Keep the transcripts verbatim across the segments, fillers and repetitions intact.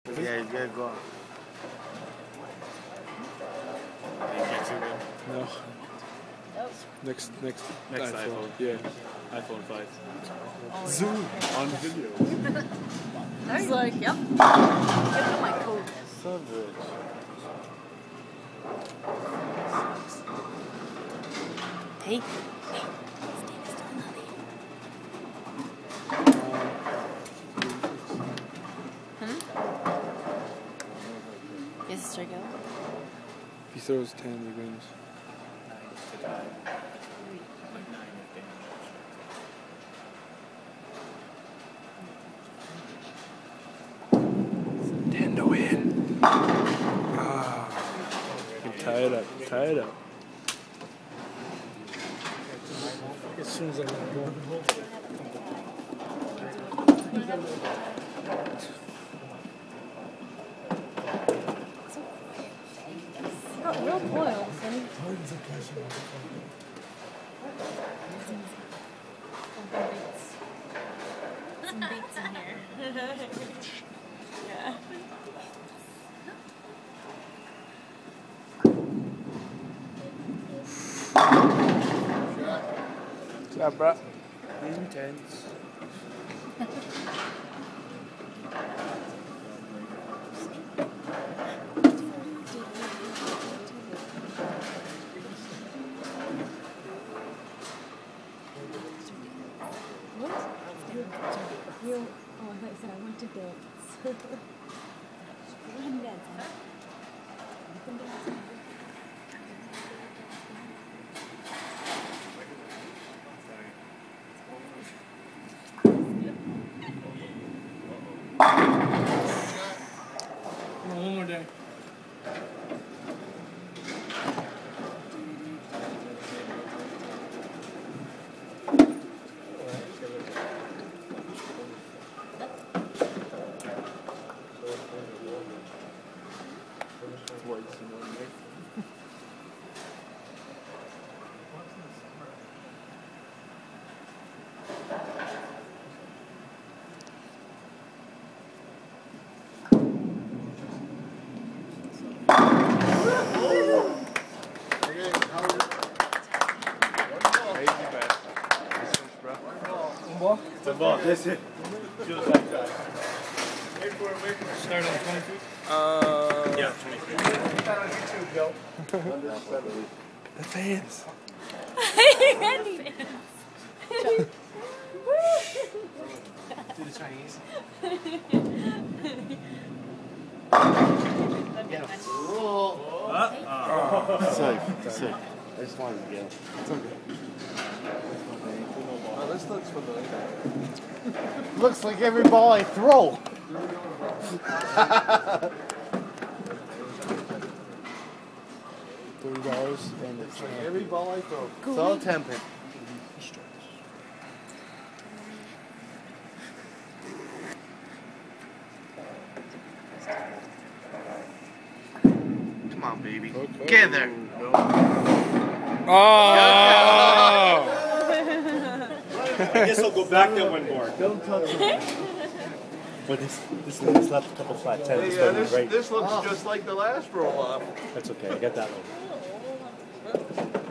Yeah, you gotta go on. You can't zoom in. No. Next, next, Next iPhone. iPhone. Yeah. iPhone five. Oh, Zoom yeah. on video. He's like, yep. Give him my code. So good. Hey. Hmm? Yes, Mister Go. If he throws ten, he wins. Ten to win. Ah. Tie it up. Tie it up. As soon as I let go. Got real boils. Some beats in here. Yeah. What's up, bro? Intense. What? You, oh, I thought you said I want to dance. Go ahead and dance, huh? You can dance. One more day. It's a ball. That's it. Wait for it, wait for it. Start on twenty feet? Uh, yeah, twenty feet. On YouTube, Bill. The fans. Do the Chinese. Safe, safe. I just wanted to get. It's okay. Oh, this looks familiar. Looks like every ball I throw. Thirty dollars and it's Like every ball I throw. Cool. It's all tempered. Come on, baby. Okay. Get there. Oh! I guess I'll go back there one more. Don't touch it. Well, this, this thing has left a couple flat tens. This Yeah, one this, right. this looks just like the last roll off. That's okay. I got that one.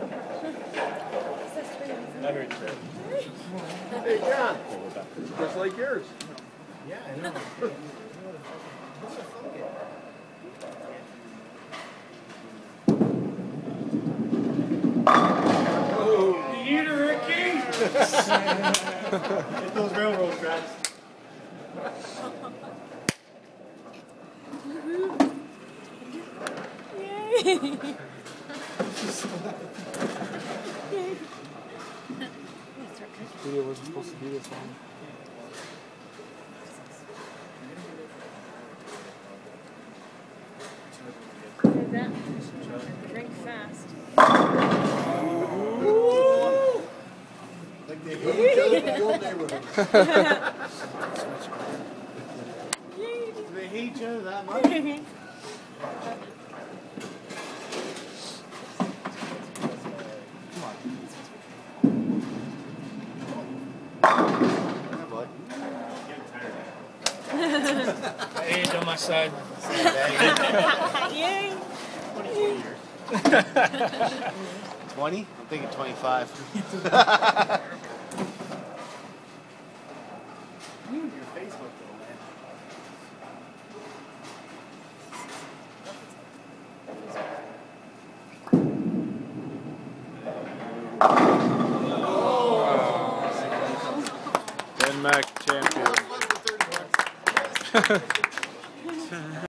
I heard you. Hey, John, Oh, we're back. just like yours. Yeah, I know. Eat her, Ricky! Get those railroad tracks. Video wasn't supposed to be this long. Like that. Drink fast. Like they hate each other in the old neighborhood. They hate each other that much? Yeah, bud. Hey, age on my side. Yay! twenty? I'm thinking twenty-five. You and your Facebook though, man. Denmark champion.